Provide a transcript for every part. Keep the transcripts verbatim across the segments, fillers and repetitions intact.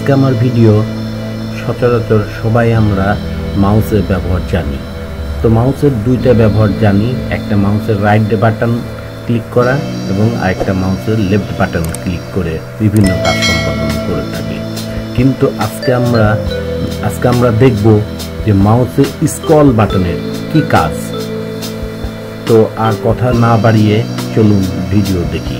আজকে আমার ভিডিও সচরাচর সবাই আমরা মাউসের ব্যবহার জানি। তো মাউসের দুইটা ব্যবহার জানি, একটা মাউসের রাইট বাটন ক্লিক করা এবং আরেকটা মাউসের লেফট বাটন ক্লিক করে বিভিন্ন কাজ সম্পাদন করে থাকি। কিন্তু আজকে আমরা আজকে আমরা দেখব যে মাউসের স্ক্রল বাটনের কি কাজ। তো আর কথা না বাড়িয়ে চলুন ভিডিও দেখি।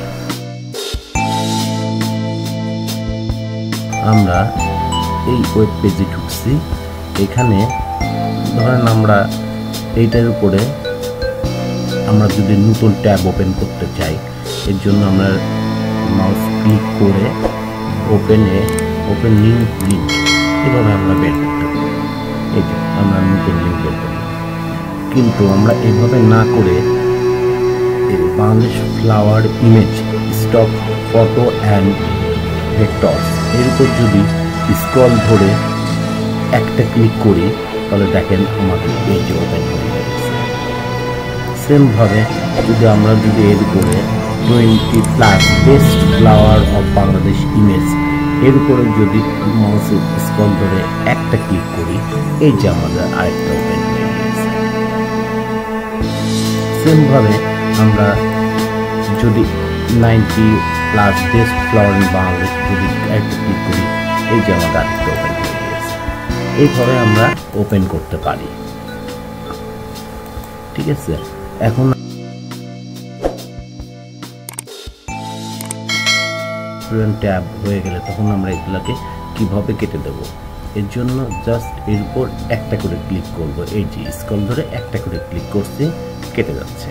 আমরা এই ওয়েব পেজে ঢুকছি। এখানে ধরেন আমরা এইটার উপরে আমরা যদি নতুন ট্যাব ওপেন করতে চাই, এর জন্য আমরা মাউস ক্লিক করে ওপেনে ওপেন নিউ লিঙ্ক এভাবে আমরা বের করতে পারি। এই যে আমরা নতুন লিঙ্ক বের করি। কিন্তু আমরা এভাবে না করে Bangladesh flower image stock photo and vectors এর উপর যদি স্ক্রল ধরে একটা ক্লিক করি, তাহলে দেখেন আমাদের পেজ ওপেন হয়ে গেছে। সেমভাবে যদি আমরা যদি এর উপরে twenty plus best flower of Bangladesh image এর উপরে যদি মাউসের স্ক্রল ধরে একটা ক্লিক করি, এই যে আমাদের আরেকটা ওপেন হয়ে গেছে। সেমভাবে আমরা যদি ninety plus best flower in Bangladesh যদি একটা ক্লিক করি, এই যে আমাদের আরেকটা ওপেন হয়ে গেছে। এইভাবে আমরা ওপেন করতে পারি। ঠিক আছে, এখন ট্যাব হয়ে গেলে তখন আমরা এগুলাকে কিভাবে কেটে দেব, এর জন্য জাস্ট এর উপর একটা করে ক্লিক করব। এই যে স্ক্রল ধরে একটা করে ক্লিক করছি, কেটে যাচ্ছে।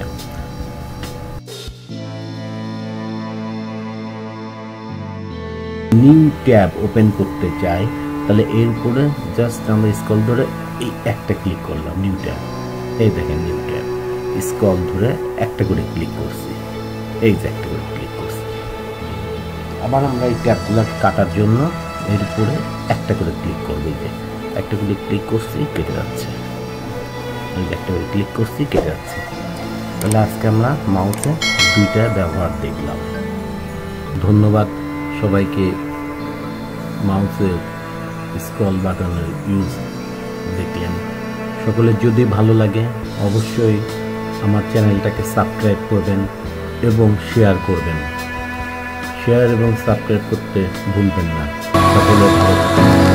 নিউ ট্যাব ওপেন করতে চাই, তাহলে এর উপরে জাস্ট আমরা স্ক্রল ধরে এই একটা ক্লিক করলাম, নিউ ট্যাব। এই দেখেন নিউ ট্যাব, স্ক্রল ধরে একটা করে ক্লিক করছি, এই যে একটা করে ক্লিক করছি। আবার আমরা এই ট্যাবগুলো কাটার জন্য এর উপরে একটা করে ক্লিক করবো। এই যে একটা করে ক্লিক করছি, কেটে যাচ্ছে। এই যে একটা করে ক্লিক করছি, কেটে যাচ্ছে। তাহলে আজকে আমরা মাউসে দুইটা ব্যবহার দেখলাম। ধন্যবাদ সবাইকে মাউসের স্ক্রল বাটনের ইউজ দেখলেন। সকলের যদি ভালো লাগে অবশ্যই আমার চ্যানেলটাকে সাবস্ক্রাইব করবেন এবং শেয়ার করবেন। শেয়ার এবং সাবস্ক্রাইব করতে ভুলবেন না। সকলে ভালো থাকবেন।